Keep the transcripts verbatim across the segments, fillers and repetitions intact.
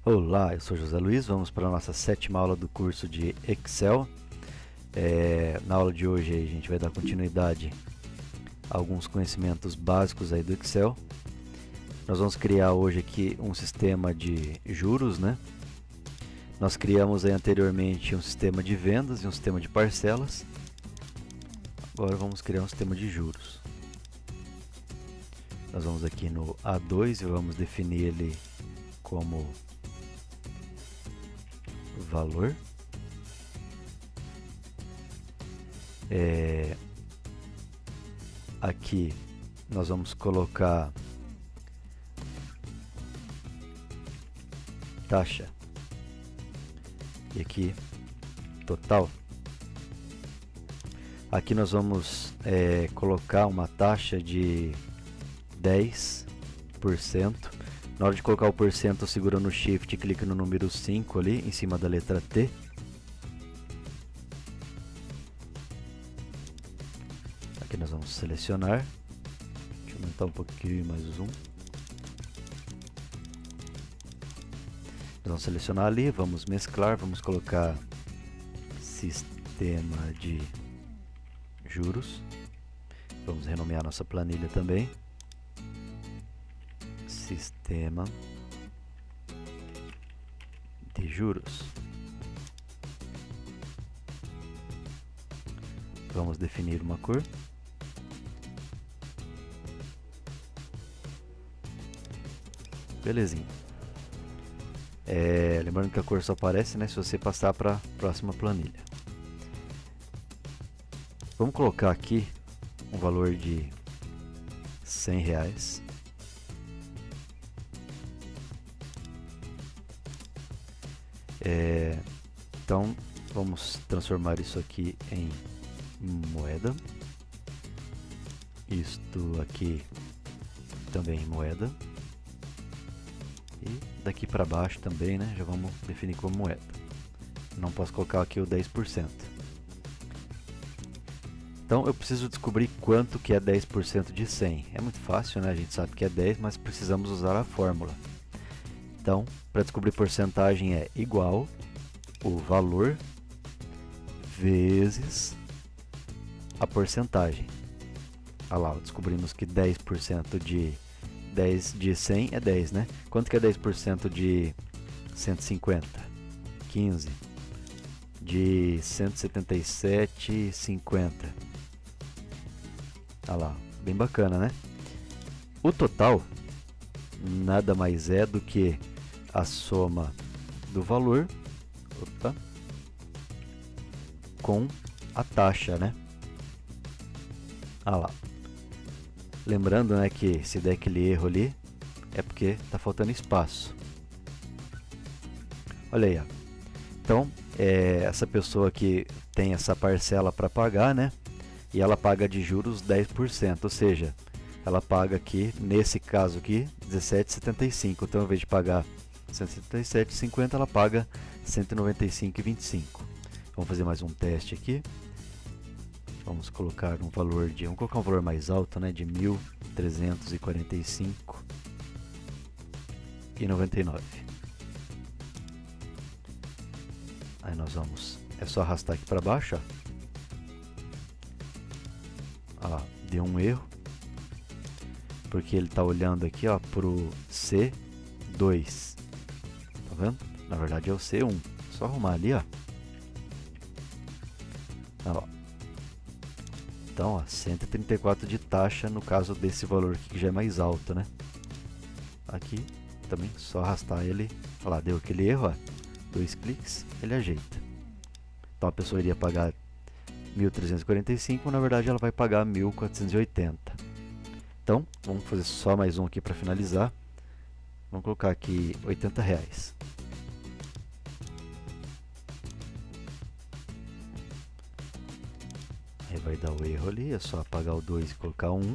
Olá, eu sou José Luiz, vamos para a nossa sétima aula do curso de Excel. É, na aula de hoje a gente vai dar continuidade a alguns conhecimentos básicos aí do Excel. Nós vamos criar hoje aqui um sistema de juros, né? Nós criamos aí anteriormente um sistema de vendas e um sistema de parcelas. Agora vamos criar um sistema de juros. Nós vamos aqui no A dois e vamos definir ele como valor. É, aqui nós vamos colocar taxa e aqui total. Aqui nós vamos é, colocar uma taxa de dez por cento. Na hora de colocar o porcento, segura no Shift e clica no número cinco ali, em cima da letra T. Aqui nós vamos selecionar. Deixa eu aumentar um pouquinho mais o zoom. Nós vamos selecionar ali, vamos mesclar, vamos colocar sistema de juros. Vamos renomear nossa planilha também. Sistema de juros. Vamos definir uma cor. Belezinha. É, lembrando que a cor só aparece, né, se você passar para a próxima planilha. Vamos colocar aqui um valor de cem reais. É, então vamos transformar isso aqui em moeda, isto aqui também em moeda, e daqui para baixo também, né, já vamos definir como moeda. Não posso colocar aqui o dez por cento. Então eu preciso descobrir quanto que é dez por cento de cem. É muito fácil, né? A gente sabe que é dez, mas precisamos usar a fórmula. Então, para descobrir porcentagem é igual o valor vezes a porcentagem. Olha lá, descobrimos que dez por cento de dez de cem é dez, né? Quanto que é dez por cento de cento e cinquenta? quinze. De cento e setenta e sete, cinquenta. Olha lá, bem bacana, né? O total nada mais é do que a soma do valor opa, com a taxa, né? Ah lá. Lembrando, né, que se der aquele erro ali é porque está faltando espaço. Olha aí, ó. Então é, essa pessoa que tem essa parcela para pagar, né? E ela paga de juros dez por cento, ou seja, ela paga aqui, nesse caso aqui, dezessete vírgula setenta e cinco. Então, ao invés de pagar cento e setenta e sete vírgula cinquenta, ela paga cento e noventa e cinco vírgula vinte e cinco. Vamos fazer mais um teste aqui. Vamos colocar um valor de, vamos colocar um valor mais alto, né, de mil trezentos e quarenta e cinco vírgula noventa e nove. Aí nós vamos, é só arrastar aqui para baixo, ó. Olha lá, deu um erro. Porque ele está olhando aqui, ó, pro C dois. Tá vendo? Na verdade é o C um. Só arrumar ali, ó. Ó. Então, ó, cento e trinta e quatro de taxa no caso desse valor aqui que já é mais alto, né? Aqui também só arrastar ele. Olha lá, deu aquele erro, ó. Dois cliques, ele ajeita. Então a pessoa iria pagar mil trezentos e quarenta e cinco, na verdade ela vai pagar mil quatrocentos e oitenta. Então, vamos fazer só mais um aqui para finalizar. Vamos colocar aqui oitenta reais. Aí vai dar o erro ali, é só apagar o dois e colocar um.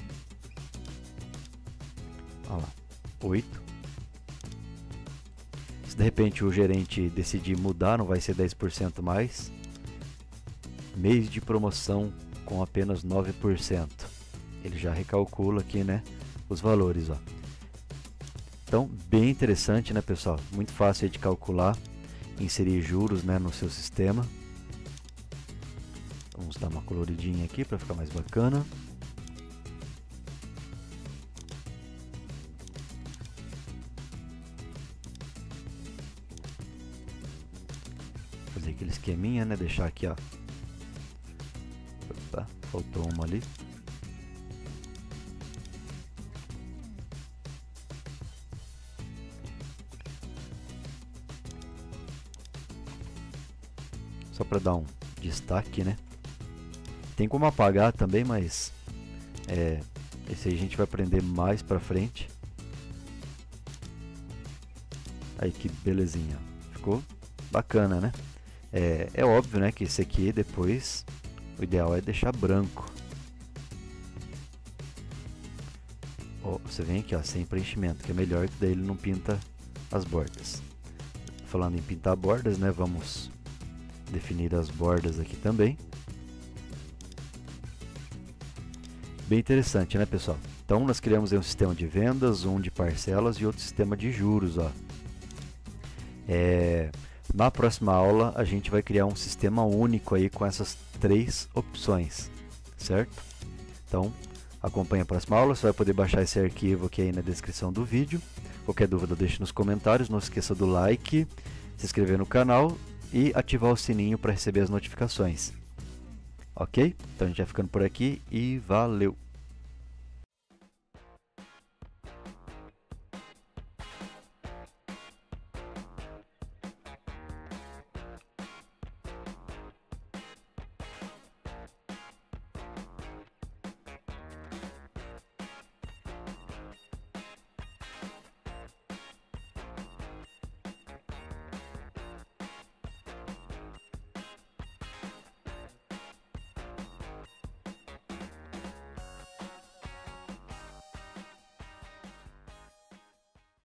Olha lá, oito. Se de repente o gerente decidir mudar, não vai ser dez por cento mais. Mês de promoção com apenas nove por cento. Ele já recalcula aqui, né, os valores, ó. Então, bem interessante, né, pessoal? Muito fácil de calcular, inserir juros, né, no seu sistema. Vamos dar uma coloridinha aqui para ficar mais bacana. Fazer aquele esqueminha, né? Deixar aqui, ó. Opa, faltou uma ali. Só para dar um destaque, né? Tem como apagar também, mas é, esse aí a gente vai aprender mais pra frente. Aí que belezinha, ficou bacana, né? É, é óbvio, né, que esse aqui depois o ideal é deixar branco. Ó, você vem aqui, ó, sem preenchimento, que é melhor, que daí ele não pinta as bordas. Falando em pintar bordas, né, vamos definir as bordas aqui também. Bem interessante, né, pessoal? Então nós criamos aí um sistema de vendas, um de parcelas e outro sistema de juros, ó. É, na próxima aula a gente vai criar um sistema único aí com essas três opções, certo? Então acompanhe a próxima aula, você vai poder baixar esse arquivo aqui aí na descrição do vídeo. Qualquer dúvida deixe nos comentários, não esqueça do like, se inscrever no canal e ativar o sininho para receber as notificações. Ok? Então a gente vai ficando por aqui e valeu!